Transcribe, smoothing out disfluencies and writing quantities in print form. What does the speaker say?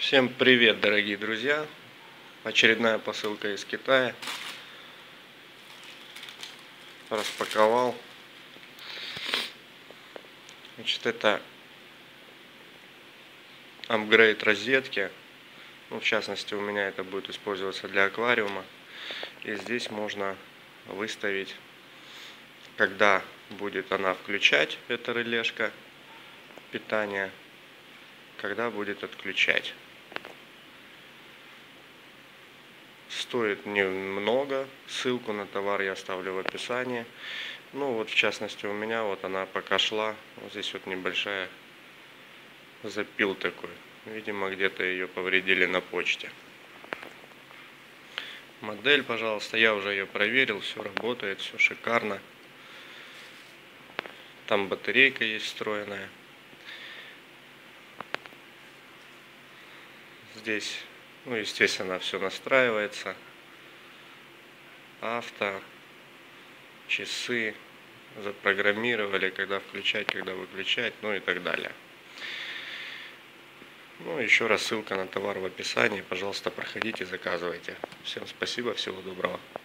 Всем привет, дорогие друзья! Очередная посылка из Китая. Распаковал. Значит, это апгрейд розетки. Ну, в частности, у меня это будет использоваться для аквариума. И здесь можно выставить, когда будет она включать, эта релешка питания, когда будет отключать. Стоит немного, ссылку на товар я оставлю в описании. Ну вот, в частности, у меня вот она пока шла, вот здесь вот небольшая запил такой. Видимо, где-то ее повредили на почте. Модель, пожалуйста, я уже ее проверил, все работает, все шикарно. Там батарейка есть встроенная. Здесь, ну, естественно, все настраивается. Авто, часы запрограммировали, когда включать, когда выключать, ну и так далее. Ну, еще раз ссылка на товар в описании. Пожалуйста, проходите, заказывайте. Всем спасибо, всего доброго.